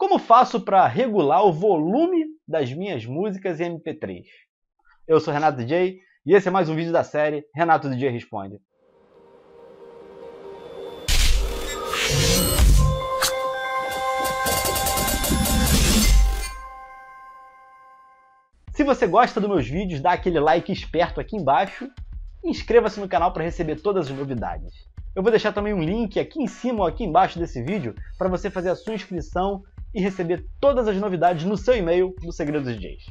Como faço para regular o volume das minhas músicas em MP3? Eu sou Renato DJ e esse é mais um vídeo da série Renato DJ Responde. Se você gosta dos meus vídeos, dá aquele like esperto aqui embaixo e inscreva-se no canal para receber todas as novidades. Eu vou deixar também um link aqui em cima ou aqui embaixo desse vídeo para você fazer a sua inscrição e receber todas as novidades no seu e-mail do Segredos DJs.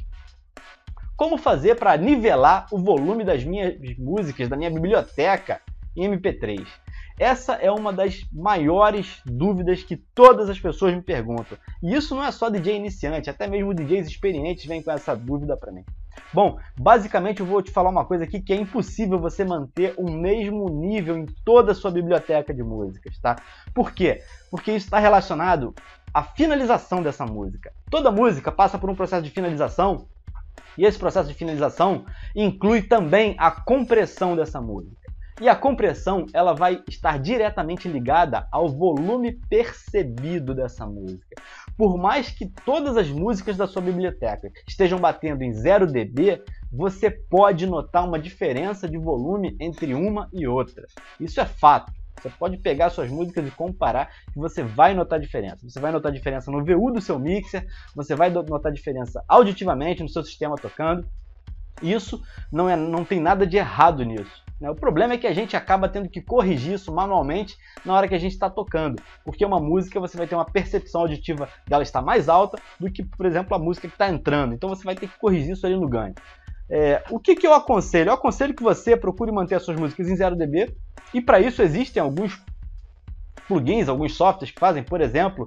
Como fazer para nivelar o volume das minhas músicas, da minha biblioteca em MP3? Essa é uma das maiores dúvidas que todas as pessoas me perguntam. E isso não é só DJ iniciante, até mesmo DJs experientes vêm com essa dúvida para mim. Bom, basicamente eu vou te falar uma coisa aqui que é impossível você manter o mesmo nível em toda a sua biblioteca de músicas, tá? Por quê? Porque isso está relacionado à finalização dessa música. Toda música passa por um processo de finalização e esse processo de finalização inclui também a compressão dessa música. E a compressão ela vai estar diretamente ligada ao volume percebido dessa música. Por mais que todas as músicas da sua biblioteca estejam batendo em 0 dB, você pode notar uma diferença de volume entre uma e outra. Isso é fato. Você pode pegar suas músicas e comparar que você vai notar diferença. Você vai notar diferença no VU do seu mixer, você vai notar diferença auditivamente no seu sistema tocando. Isso não tem nada de errado nisso. O problema é que a gente acaba tendo que corrigir isso manualmente na hora que a gente está tocando, porque uma música você vai ter uma percepção auditiva dela estar mais alta do que, por exemplo, a música que está entrando. Então você vai ter que corrigir isso ali no ganho. O que eu aconselho? Eu aconselho que você procure manter as suas músicas em 0 dB e para isso existem alguns plugins, alguns softwares que fazem, por exemplo,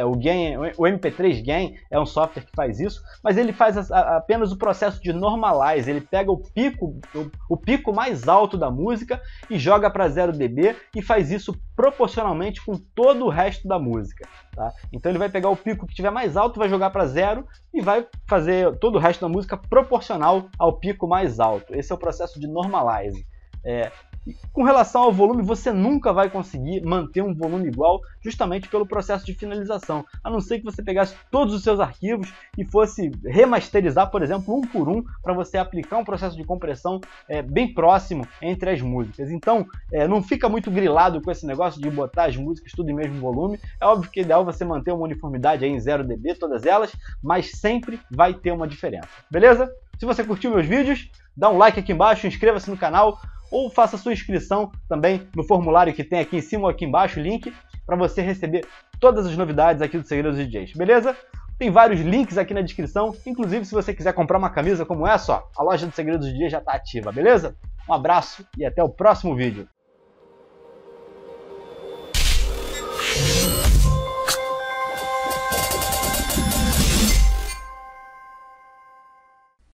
o MP3 Gain é um software que faz isso, mas ele faz apenas o processo de normalize, ele pega o pico mais alto da música e joga para 0 dB e faz isso proporcionalmente com todo o resto da música. Tá? Então ele vai pegar o pico que estiver mais alto, vai jogar para 0 e vai fazer todo o resto da música proporcional ao pico mais alto. Esse é o processo de normalize. Com relação ao volume, você nunca vai conseguir manter um volume igual justamente pelo processo de finalização, a não ser que você pegasse todos os seus arquivos e fosse remasterizar, por exemplo, um por um, para você aplicar um processo de compressão bem próximo entre as músicas. Então, não fica muito grilado com esse negócio de botar as músicas tudo em mesmo volume. É óbvio que é ideal você manter uma uniformidade aí em 0 dB, todas elas, mas sempre vai ter uma diferença, beleza? Se você curtiu meus vídeos, dá um like aqui embaixo, inscreva-se no canal, ou faça sua inscrição também no formulário que tem aqui em cima ou aqui embaixo, o link, para você receber todas as novidades aqui do Segredos DJs, beleza? Tem vários links aqui na descrição, inclusive se você quiser comprar uma camisa como essa, ó, a loja do Segredos DJs já está ativa, beleza? Um abraço e até o próximo vídeo.